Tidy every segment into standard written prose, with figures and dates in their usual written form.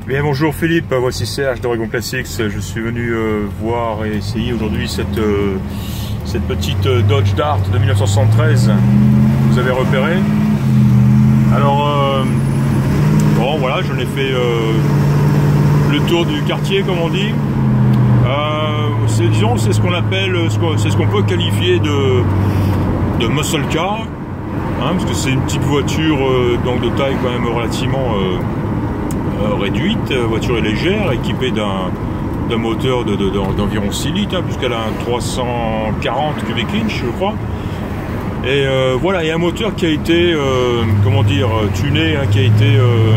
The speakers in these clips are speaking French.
Bien, bonjour Philippe, voici Serge d'Oregon Classics. Je suis venu voir et essayer aujourd'hui cette petite Dodge Dart de 1973 que vous avez repérée. Alors, bon voilà, je l'ai fait le tour du quartier comme on dit. Disons, c'est ce qu'on appelle, c'est ce qu'on peut qualifier de muscle car, hein, parce que c'est une petite voiture donc de taille quand même relativement réduite. La voiture est légère, équipée d'un moteur d'environ 6 litres, hein, puisqu'elle a un 340 cubic inch, je crois. Et voilà, il y a un moteur qui a été, comment dire, tuné, hein, qui a été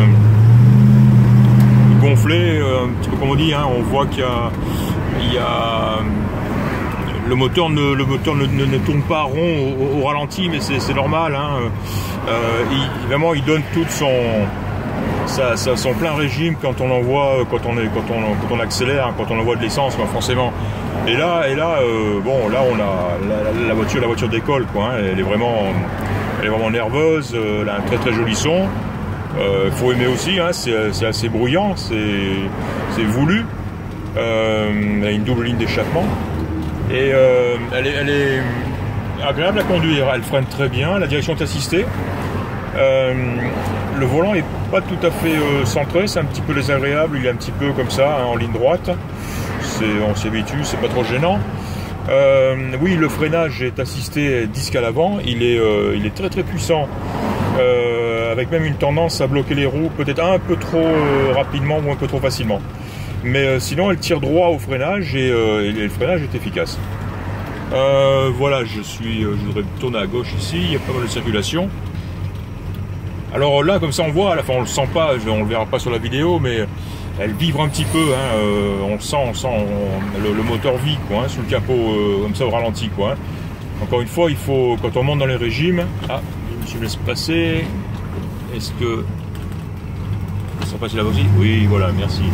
gonflé, un petit peu comme on dit, hein, on voit qu'il y a le moteur ne tourne pas rond au ralenti, mais c'est normal, hein. Vraiment il donne toute son plein régime quand on envoie, quand on accélère, hein, quand on envoie de l'essence, forcément. Et là, bon, là on a la voiture décolle, quoi, hein. Elle est vraiment nerveuse, elle a un très très joli son. Faut aimer aussi, hein, c'est assez bruyant, c'est voulu. Elle a une double ligne d'échappement et elle est agréable à conduire, elle freine très bien, la direction est assistée. Le volant est pas tout à fait centré, c'est un petit peu désagréable, il est un petit peu comme ça, hein, en ligne droite. On s'y habitue, c'est pas trop gênant. Oui, le freinage est assisté disque à l'avant, il est très très puissant, avec même une tendance à bloquer les roues peut-être un peu trop rapidement ou un peu trop facilement. Mais sinon elle tire droit au freinage et le freinage est efficace. Voilà, je voudrais tourner à gauche ici, il y a pas mal de circulation. Alors là, comme ça on voit, à la fin on le sent pas, on le verra pas sur la vidéo, mais elle vibre un petit peu, hein, on le sent, le moteur vit, quoi, hein, sous le capot, comme ça au ralenti, quoi, hein. Encore une fois, il faut, quand on monte dans les régimes, je me laisse passer, est-ce que ça passe là aussi? Oui, voilà, merci.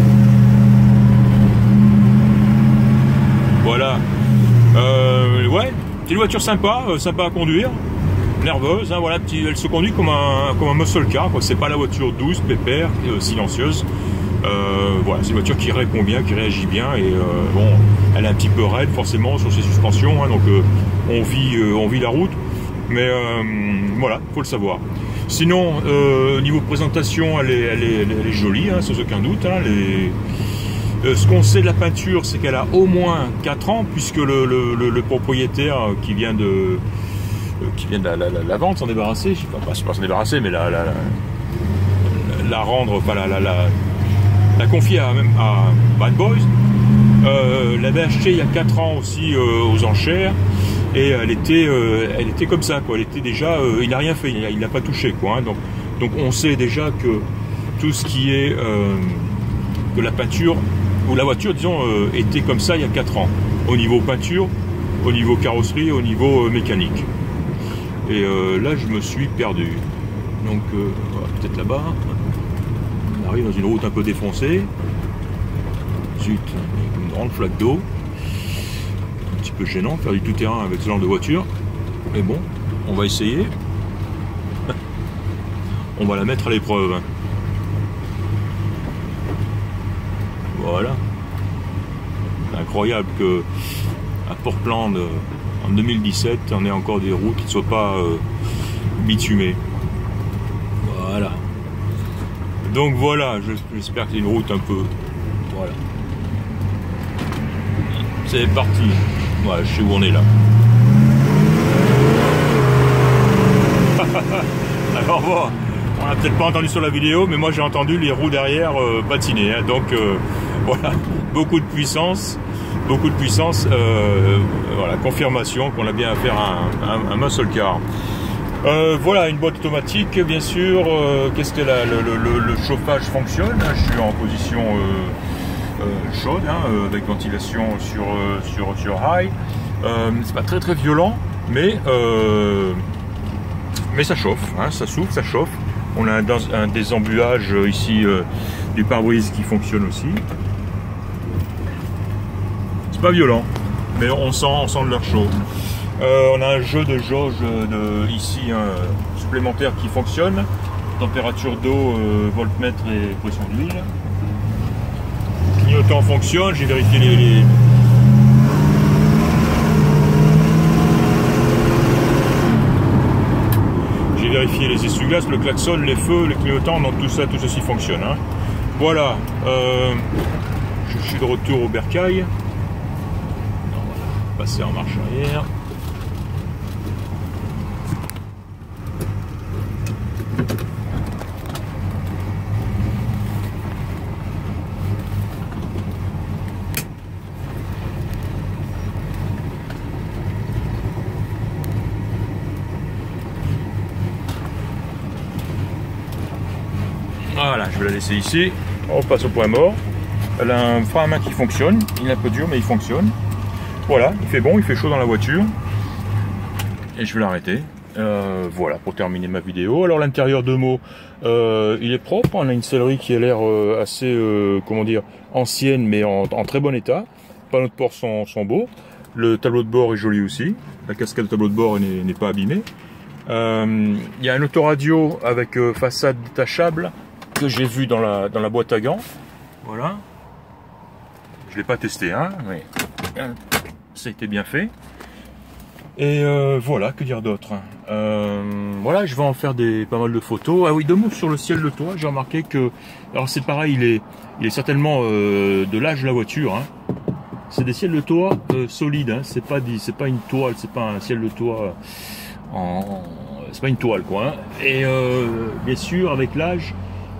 Voilà, ouais, petite voiture sympa à conduire, nerveuse, hein, voilà, elle se conduit comme un muscle car, quoi. C'est pas la voiture douce, pépère, silencieuse. Voilà, c'est une voiture qui répond bien, qui réagit bien, et bon, elle est un petit peu raide forcément sur ses suspensions, hein, donc on vit la route, mais voilà, faut le savoir. Sinon, au niveau présentation, elle est jolie, hein, sans aucun doute, hein, ce qu'on sait de la peinture, c'est qu'elle a au moins 4 ans, puisque le propriétaire qui vient de la vente, s'en débarrasser, je sais pas s'en débarrasser, mais la rendre, enfin la confier à Bad Boys, l'avait acheté il y a 4 ans aussi aux enchères, et elle était comme ça, quoi. Elle était déjà, il n'a rien fait, il n'a pas touché, quoi, hein. Donc on sait déjà que tout ce qui est de la peinture, ou la voiture, disons, était comme ça il y a 4 ans, au niveau peinture, au niveau carrosserie, au niveau mécanique. Et là, je me suis perdu. Donc, voilà, peut-être là-bas. On arrive dans une route un peu défoncée. Zut, une grande flaque d'eau. Un petit peu gênant, faire du tout-terrain avec ce genre de voiture. Mais bon, on va essayer. On va la mettre à l'épreuve. Voilà. C'est incroyable que à Portland, en 2017, on ait encore des routes qui ne soient pas bitumées. Voilà. Donc voilà, j'espère que c'est une route un peu. Voilà. C'est parti. Voilà, je sais où on est là. Alors bon, on n'a peut-être pas entendu sur la vidéo, mais moi j'ai entendu les roues derrière patiner, hein. Donc voilà, beaucoup de puissance, voilà, confirmation qu'on a bien affaire à un muscle car. Voilà, une boîte automatique, bien sûr. Qu'est-ce que le chauffage fonctionne, hein. Je suis en position chaude, hein, avec ventilation sur high. C'est pas très très violent, mais ça chauffe, hein, ça souffle, ça chauffe. On a un désembuage ici du pare-brise qui fonctionne aussi. C'est pas violent, mais on sent de l'air chaud. On a un jeu de jauge ici, hein, supplémentaire qui fonctionne. Température d'eau, voltmètre et pression d'huile. Le clignotant fonctionne, j'ai vérifié les... J'ai vérifié les essuie-glaces, le klaxon, les feux, les clignotants, donc tout ça, tout ceci fonctionne. Hein. Voilà, je suis de retour au bercail. On va passer en marche arrière. Voilà, je vais la laisser ici. On passe au point mort. Elle a un frein à main qui fonctionne. Il est un peu dur, mais il fonctionne. Voilà, il fait bon, il fait chaud dans la voiture. Et je vais l'arrêter. Voilà, pour terminer ma vidéo. Alors l'intérieur de mots, il est propre. On a une sellerie qui a l'air assez, comment dire, ancienne, mais en très bon état. Les panneaux de port sont beaux. Le tableau de bord est joli aussi. La cascade de tableau de bord n'est pas abîmée. Il y a un autoradio avec façade détachable que j'ai vu dans la boîte à gants. Voilà. Je l'ai pas testé, hein, mais ça a été bien fait. Et voilà, que dire d'autre. Voilà, je vais en faire pas mal de photos. Ah oui, 2 mots sur le ciel de toit. J'ai remarqué que, alors c'est pareil, il est certainement de l'âge de la voiture. Hein. C'est des ciels de toit solides. Hein. C'est pas une toile, c'est pas un ciel de toit c'est pas une toile quoi. Hein. Et bien sûr, avec l'âge,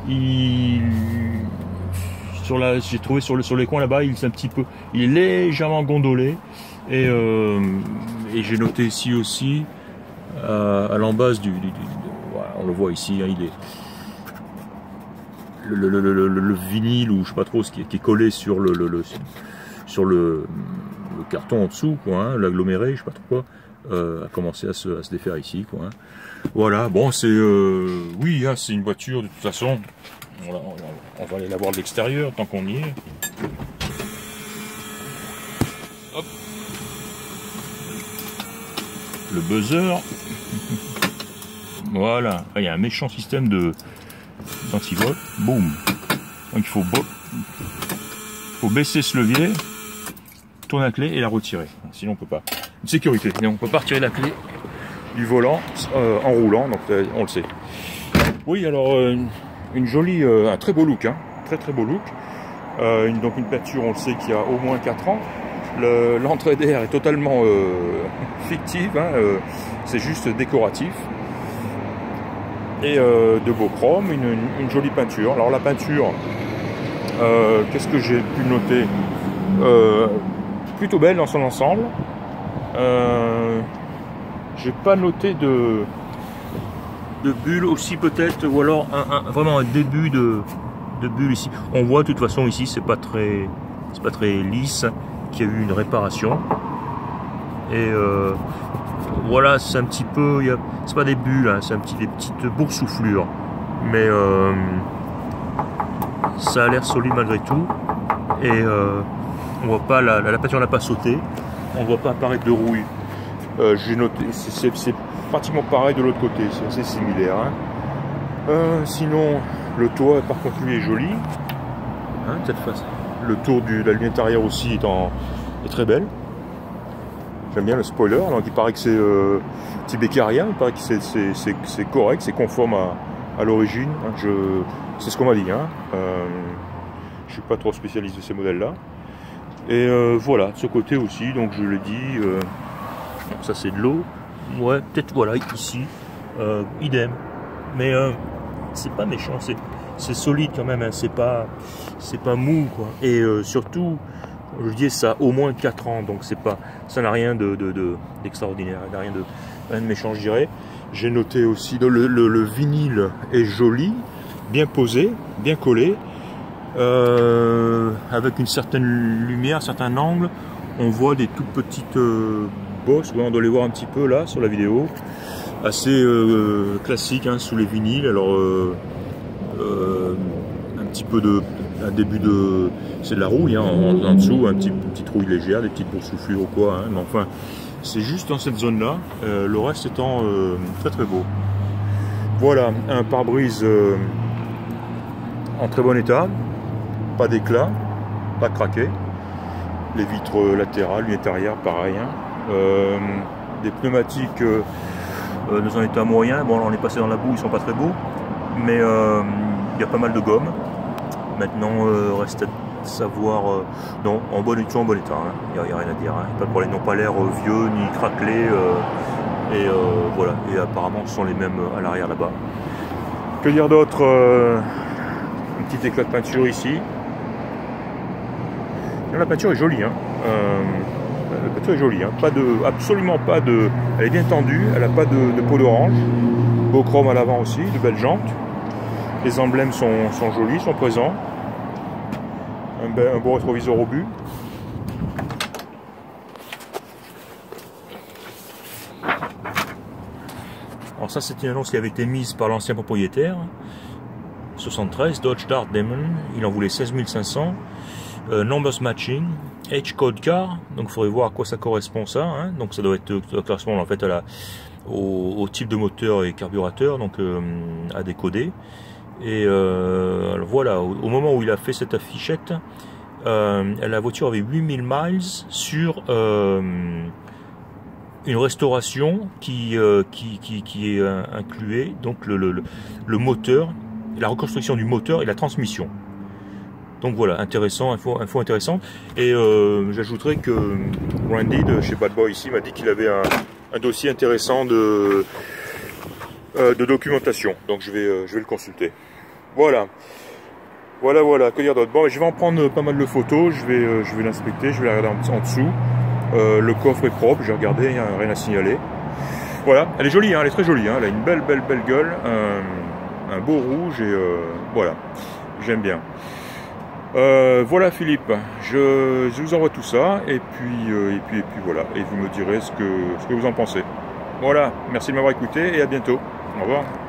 j'ai trouvé sur les coins là-bas, il est légèrement gondolé. Et j'ai noté ici aussi à l'embase voilà, on le voit ici, hein, il est le vinyle ou je sais pas trop ce qui est collé sur le carton en dessous quoi, hein, l'aggloméré, je sais pas trop quoi. A commencé à se défaire ici quoi. Hein. Voilà, bon c'est oui hein, c'est une voiture de toute façon. Voilà, on va aller la voir de l'extérieur tant qu'on y est. Hop. Le buzzer. Voilà, ah, il y a un méchant système d'anti-vol. Boum. Donc il faut baisser ce levier, tourner la clé et la retirer. Sinon on peut pas. Une sécurité. Et on peut pas retirer la clé du volant en roulant, donc on le sait. Oui, alors une jolie, un très beau look, hein, très beau look. Donc une peinture, on le sait, qui a au moins 4 ans. L'entrée d'air est totalement fictive, hein, c'est juste décoratif. Et de beau chrome, une jolie peinture. Alors la peinture, qu'est-ce que j'ai pu noter, plutôt belle dans son ensemble. J'ai pas noté de bulles aussi peut-être, ou alors vraiment un début de bulles ici. On voit de toute façon ici c'est pas très lisse, qu'il y a eu une réparation. Et voilà, c'est un petit peu, c'est pas des bulles, hein, c'est des petites boursouflures, mais ça a l'air solide malgré tout. Et on voit pas la peinture n'a pas sauté, on voit pas apparaître de rouille. J'ai noté, c'est pratiquement pareil de l'autre côté, c'est assez similaire. Hein. Sinon, le toit par contre lui est joli. Hein, cette face. Le tour de la lunette arrière aussi est très belle. J'aime bien le spoiler, donc il paraît que c'est petit Beccaria, il paraît que c'est correct, c'est conforme à l'origine. Hein, c'est ce qu'on m'a dit. Hein. Je suis pas trop spécialiste de ces modèles-là. Et voilà, de ce côté aussi, donc je l'ai dit, ça c'est de l'eau. Ouais, peut-être voilà, ici, idem. Mais c'est pas méchant, c'est solide quand même, hein, c'est pas mou quoi. Et surtout, je dis ça a au moins 4 ans, donc ça n'a rien d'extraordinaire, rien de méchant je dirais. J'ai noté aussi le vinyle est joli, bien posé, bien collé, avec une certaine lumière, un certain angle. On voit des toutes petites bosses, on doit les voir un petit peu là sur la vidéo, assez classique hein, sous les vinyles. Alors un petit peu un début c'est de la rouille hein, en dessous, une petite rouille légère, des petites boursouflures ou quoi, hein, mais enfin c'est juste dans cette zone là, le reste étant très beau. Voilà, un pare-brise en très bon état, pas d'éclat, pas craqué. Les vitres latérales, lunettes arrière, pareil. Hein. Des pneumatiques dans un état moyen. Bon, là, on est passé dans la boue, ils sont pas très beaux, mais il y a pas mal de gomme. Maintenant, reste à savoir. Non, en bon état, hein. Il n'y a rien à dire. Hein. Pas de problème, ils n'ont pas l'air vieux ni craquelés. Voilà, et apparemment ce sont les mêmes à l'arrière là-bas. Que dire d'autre? Un petit éclat de peinture ici. La peinture est jolie, hein. La peinture est jolie, hein. Absolument pas de. Elle est bien tendue, elle n'a pas de peau d'orange. Beau chrome à l'avant aussi, de belles jantes. Les emblèmes sont jolis, sont présents. Un beau rétroviseur au but. Alors ça, c'est une annonce qui avait été mise par l'ancien propriétaire. 73, Dodge Dart Demon, il en voulait 16 500. Numbers matching, H code car, donc il faudrait voir à quoi ça correspond ça. Hein. Donc ça doit correspondre en fait au type de moteur et carburateur, donc à décoder. Et voilà, au moment où il a fait cette affichette, la voiture avait 8000 miles sur une restauration qui est incluée, donc le moteur, la reconstruction du moteur et la transmission. Donc voilà, intéressant, info intéressante. Et j'ajouterais que Randy de chez Bad Boy ici m'a dit qu'il avait un dossier intéressant de documentation. Donc je vais le consulter. Voilà. Voilà, que dire d'autre? Bon, je vais en prendre pas mal de photos, je vais l'inspecter, je vais la regarder en dessous. Le coffre est propre, j'ai regardé, il n'y a rien à signaler. Voilà, elle est jolie, hein, elle est très jolie, hein, elle a une belle gueule, un beau rouge et voilà, j'aime bien. Voilà Philippe, je vous envoie tout ça et puis voilà, et vous me direz ce que vous en pensez. Voilà, merci de m'avoir écouté et à bientôt. Au revoir.